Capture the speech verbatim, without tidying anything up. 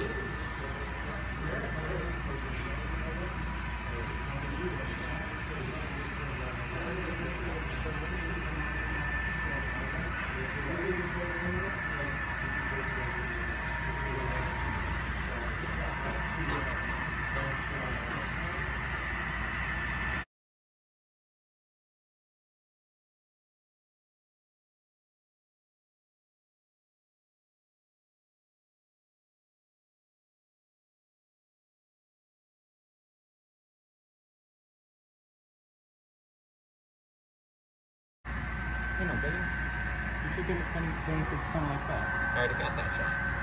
I know, baby. You should get it going to the front like that. I already got that shot.